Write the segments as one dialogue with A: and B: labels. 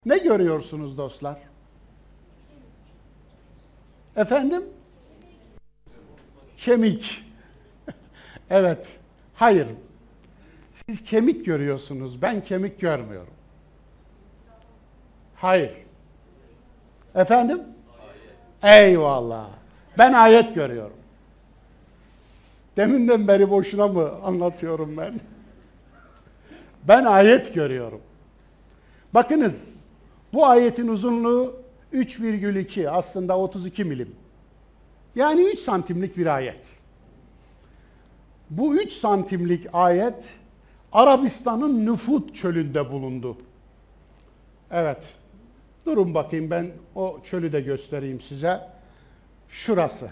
A: Ne görüyorsunuz dostlar? Efendim? Kemik. Evet. Hayır. Siz kemik görüyorsunuz. Ben kemik görmüyorum. Hayır. Efendim? Eyvallah. Ben ayet görüyorum. Deminden beri boşuna mı anlatıyorum ben? Ben ayet görüyorum. Bakınız, bu ayetin uzunluğu 3,2, aslında 32 milim. Yani 3 santimlik bir ayet. Bu 3 santimlik ayet Arabistan'ın Nufut çölünde bulundu. Evet. Durun bakayım, ben o çölü de göstereyim size. Şurası.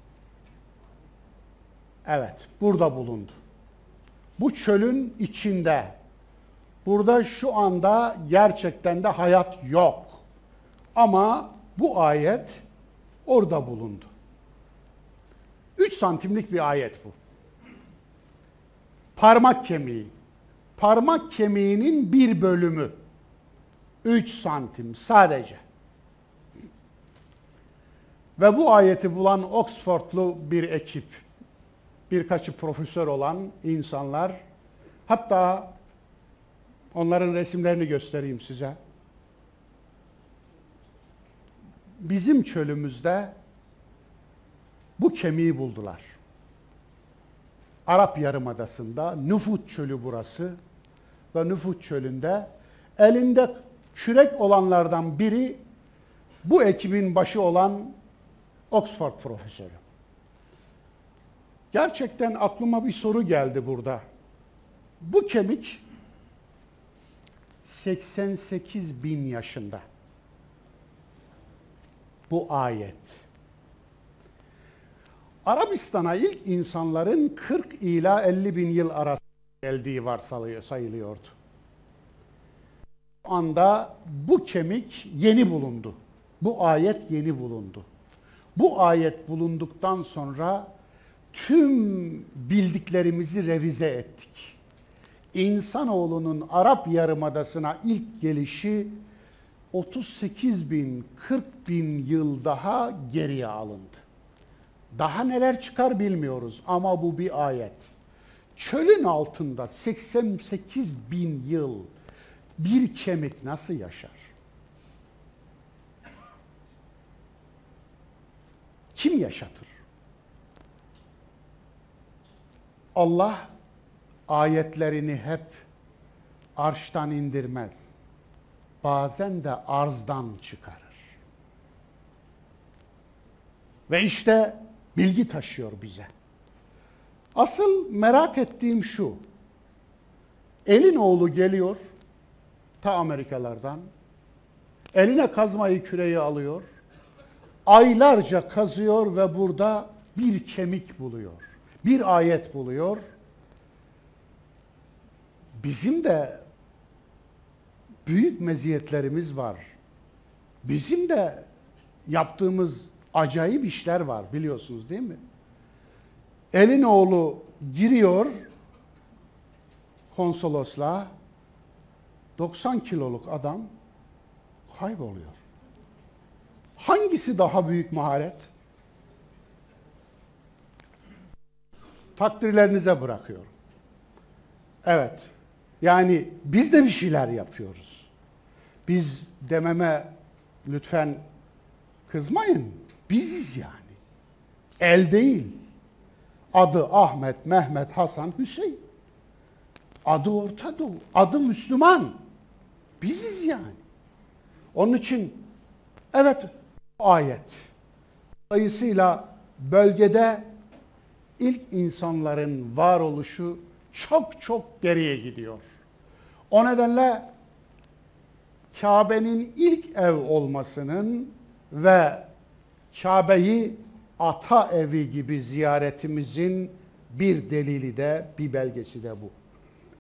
A: Evet, burada bulundu. Bu çölün içinde. Burada şu anda gerçekten de hayat yok. Ama bu ayet orada bulundu. 3 santimlik bir ayet bu. Parmak kemiği. Parmak kemiğinin bir bölümü. 3 santim sadece. Ve bu ayeti bulan Oxford'lu bir ekip, birkaçı profesör olan insanlar, hatta onların resimlerini göstereyim size. Bizim çölümüzde bu kemiği buldular. Arap Yarımadası'nda, Nufut çölü burası ve Nufut çölünde elinde kürek olanlardan biri bu ekibin başı olan Oxford profesörü. Gerçekten aklıma bir soru geldi burada. Bu kemik 88 bin yaşında. Bu ayet. Arabistan'a ilk insanların 40 ila 50 bin yıl arası geldiği sayılıyordu. Şu anda bu kemik yeni bulundu. Bu ayet yeni bulundu. Bu ayet bulunduktan sonra tüm bildiklerimizi revize ettik. İnsanoğlunun Arap Yarımadası'na ilk gelişi 38 bin, 40 bin yıl daha geriye alındı. Daha neler çıkar bilmiyoruz ama bu bir ayet. Çölün altında 88 bin yıl bir kemik nasıl yaşar? Kim yaşatır? Allah ayetlerini hep arştan indirmez. Bazen de arzdan çıkarır. Ve işte bilgi taşıyor bize. Asıl merak ettiğim şu. Elin oğlu geliyor ta Amerikalardan. Eline kazmayı, küreği alıyor. Aylarca kazıyor ve burada bir kemik buluyor. Bir ayet buluyor. Bizim de büyük meziyetlerimiz var. Bizim de yaptığımız acayip işler var, biliyorsunuz değil mi? Elin oğlu giriyor konsolosluğa, 90 kiloluk adam kayboluyor. Hangisi daha büyük maharet? Takdirlerinize bırakıyorum. Evet, yani biz de bir şeyler yapıyoruz. Biz dememe lütfen kızmayın. Biziz yani. El değil. Adı Ahmet, Mehmet, Hasan, Hüseyin. Adı Orta Doğu. Adı Müslüman. Biziz yani. Onun için evet ayet. Dolayısıyla bölgede ilk insanların varoluşu çok çok geriye gidiyor. O nedenle Kabe'nin ilk ev olmasının ve Kabe'yi ata evi gibi ziyaretimizin bir delili de, bir belgesi de bu.